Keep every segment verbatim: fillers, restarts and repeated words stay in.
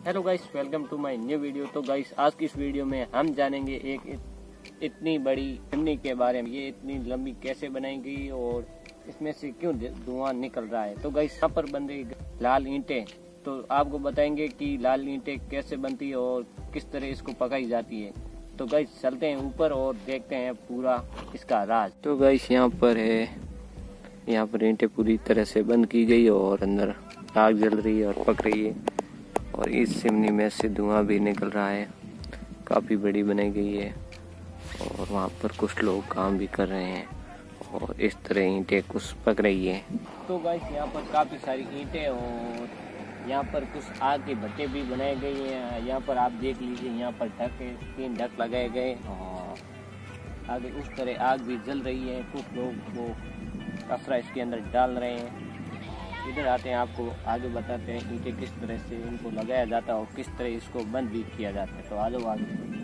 Hello guys, welcome to my new video. तो guys, आज की इस वीडियो में हम जानेंगे एक इत, इतनी बड़ी चिमनी के बारे में। ये इतनी लंबी कैसे बनाई गई और इसमें से क्यों धुआं निकल रहा है। तो गाइस, यहाँ पर बन रही लाल ईंटें। तो आपको बताएंगे कि लाल ईंटें कैसे बनती है और किस तरह इसको पकाई जाती है। तो गाइस, चलते हैं ऊपर और देखते हैं पूरा इसका राज। तो गाइस, यहाँ पर है, यहाँ पर ईंटें पूरी तरह से बंद की गई और अंदर आग जल रही है और पक रही है और इस चिमनी में से धुआं भी निकल रहा है। काफ़ी बड़ी बनाई गई है और वहाँ पर कुछ लोग काम भी कर रहे हैं और इस तरह ईंटें कुछ पक रही है। तो गाइस, यहाँ पर काफ़ी सारी ईंटें और यहाँ पर कुछ आग के भट्टे भी बनाए गए हैं। यहाँ पर आप देख लीजिए, यहाँ पर ढक तीन ढक लगाए गए और आगे उस तरह आग भी जल रही है। कुछ लोग वो कचरा इसके अंदर डाल रहे हैं। इधर आते हैं, आपको आगे बताते हैं ईंटें किस तरह से इनको लगाया जाता है और किस तरह इसको बंद भी किया जाता है। तो आ जाओ आगे।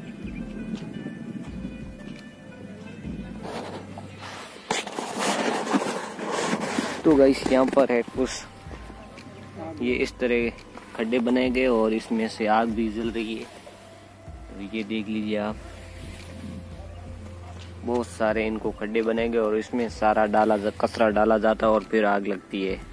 तो गाइस, यहाँ पर है कुछ ये इस तरह खड्डे बनाए गए और इसमें से आग भी जल रही है। तो ये देख लीजिए आप, बहुत सारे इनको खड्डे बनाए गए और इसमें सारा डाला कचरा डाला जाता है और फिर आग लगती है।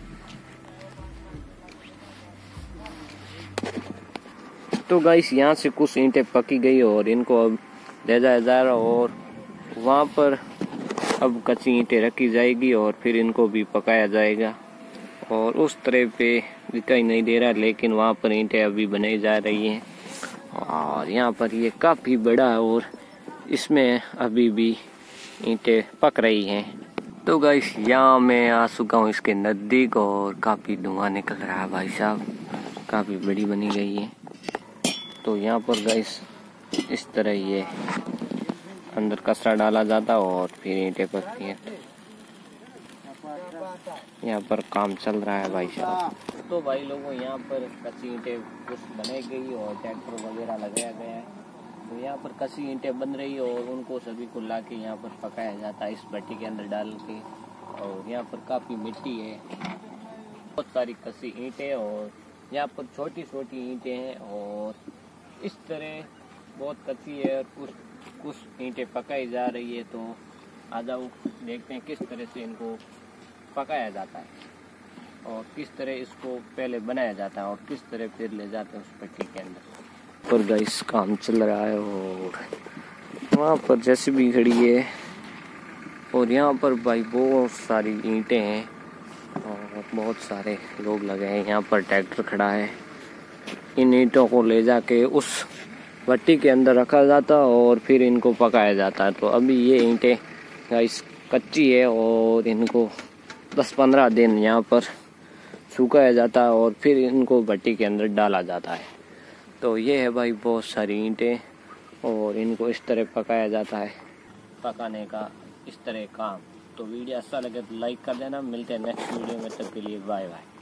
तो गाइस, यहाँ से कुछ ईंटें पकी गई और इनको अब ले जाया जा रहा और वहाँ पर अब कच्ची ईंटें रखी जाएगी और फिर इनको भी पकाया जाएगा। और उस तरह पे दिखाई नहीं दे रहा, लेकिन वहाँ पर ईंटें अभी बनाई जा रही हैं और यहाँ पर ये काफ़ी बड़ा है और इसमें अभी भी ईंटें पक रही हैं। तो गाइस, यहाँ मैं आ चुका हूँ इसके नज़दीक और काफ़ी धुआं निकल रहा है भाई साहब। काफ़ी बड़ी बनी गई है। तो यहाँ पर गाइस, इस तरह ये अंदर कचरा डाला जाता है और फिर ईंटें पकती हैं। यहाँ पर काम चल रहा है भाई साहब। तो भाई लोगों, यहाँ पर कच्ची ईंटें कुछ बनाई गई और ट्रैक्टर वगैरह लगाया गया है। तो यहाँ पर कच्ची ईंटें बन रही है और उनको सभी को ला के यहाँ पर पकाया जाता है इस भट्टी के अंदर डाल के। और यहाँ पर काफ़ी मिट्टी है, बहुत सारी कच्ची ईंटें और यहाँ पर छोटी छोटी ईंटें हैं और इस तरह बहुत कच्ची है और कुछ कुछ ईंटें पकाई जा रही है। तो आ जाओ, देखते हैं किस तरह से इनको पकाया जाता है और किस तरह इसको पहले बनाया जाता है और किस तरह फिर ले जाते हैं उस भट्टी के अंदर। और गाइस, काम चल रहा है और वहाँ पर जेसीबी खड़ी है और यहाँ पर भाई बहुत सारी ईंटें हैं और बहुत सारे लोग लगे हैं। यहाँ पर ट्रैक्टर खड़ा है। इन ईंटों को ले जाके उस भट्टी के अंदर रखा जाता है और फिर इनको पकाया जाता है। तो अभी ये ईंटें गाइस कच्ची है और इनको दस पंद्रह दिन यहाँ पर सुखाया जाता है और फिर इनको भट्टी के अंदर डाला जाता है। तो ये है भाई बहुत सारी ईंटें और इनको इस तरह पकाया जाता है, पकाने का इस तरह काम। तो वीडियो अच्छा लगे तो लाइक कर देना। मिलते हैं नेक्स्ट वीडियो में, तब के लिए बाय बाय।